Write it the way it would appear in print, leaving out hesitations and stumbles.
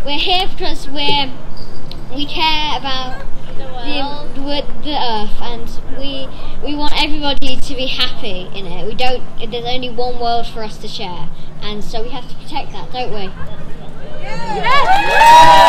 we're here because we care about the earth, and we want everybody to be happy in it. We don't. There's only one world for us to share, and so we have to protect that, don't we? Yes!